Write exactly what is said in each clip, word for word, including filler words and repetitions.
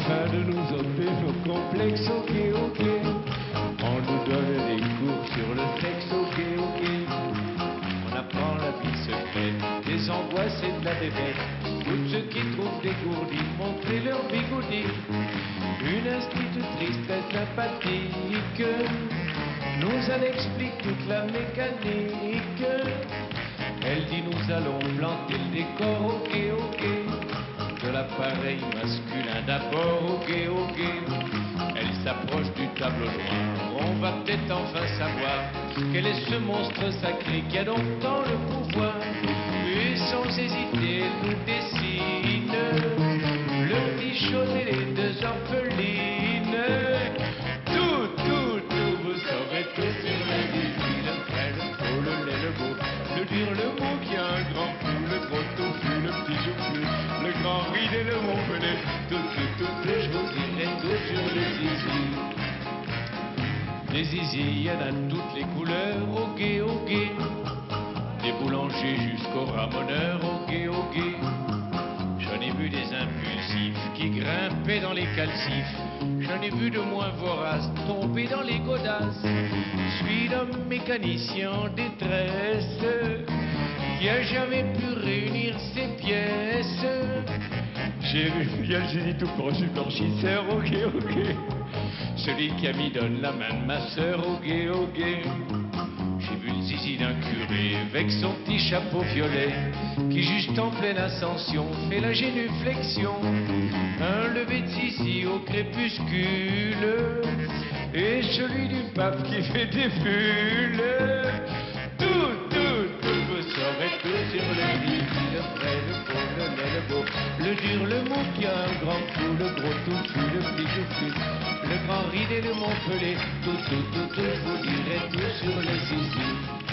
afin de nous ôter nos complexes, ok, ok. On nous donne des cours sur le sexe, ok, ok. On apprend la vie secrète, des angoisses et de la défaite. Tous ceux qui trouvent dégourdis, montrer leur bigoudi. Une institutrice très sympathique nous en explique toute la mécanique. Elle dit nous allons planter le décor, ok, ok. De l'appareil masculin d'abord, ok, ok. Elle s'approche du tableau noir, on va peut-être enfin savoir quel est ce monstre sacré qui a donc tant le pouvoir. Et sans hésiter, elle nous dessine le petit chose et les deux orphelines. Tout, tout, tout, vous saurez tout sur la vie. Le vrai, le faux, le laid, le beau, le dur, le mot qui a un grand coup, le gros touffu, le petit joufflu, le grand ride et le montpellier. Tout, tout, tout, tout, je vous dirai tout sur le zizi. Les zizi, il y en a toutes les couleurs, ok, ok. Des boulangers jusqu'aux ramoneurs, ok, ok. J'en ai vu des impulsifs qui grimpaient dans les calcifs. J'en ai vu de moins voraces tomber dans les godasses. Je suis l'homme mécanicien en détresse qui a jamais pu réunir ses pièces. J'ai vu bien le génie tout proche du blanchisseur, ok, ok. Celui qui a mis donne la main de ma sœur, ok, ok. J'ai vu le zizi d'un curé avec son petit chapeau violet qui juste en pleine ascension fait la génuflexion. Un lever de zizi au crépuscule et celui du pape qui fait des bulles. Tout, tout, tout, vous saurez tout sur le zizi, le vrai, le faux, le laid, le beau, le dur, le mou qui a un grand coup, le gros touffu, le petit joufflu, le grand ride et le montpellier. Tout, tout, tout, tout, je vous dirai tout sur le zizi.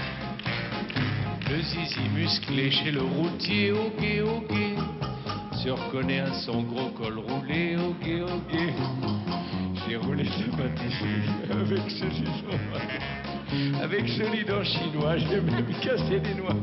Le zizi musclé chez le routier, ok, ok. Se reconnaît à son gros col roulé, ok, ok. J'ai roulé ce matin avec ce zizi. Avec celui d'un chinois, j'ai même cassé des noix.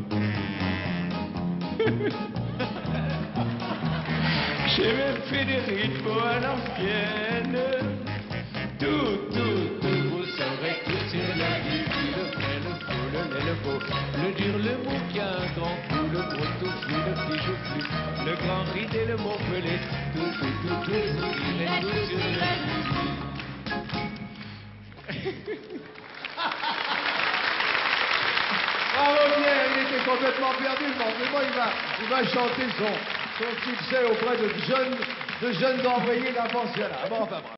J'ai même fait des rythmes à l'ancienne. Tout, tout, tout, vous saurez tout sur la vie. Le vrai, le faux, le laid, le beau, le dur, le mou qui a un grand coup, le gros touffu, le petit joufflu, le grand ride et le montpellier. Tout, tout, tout, tout, vous direz tout sur la vie. Bravo Pierre, il était complètement perdu, forcément il va, il va chanter son, son succès auprès de jeunes, de jeunes envoyés d'un pensionnat. Bon, enfin, bravo.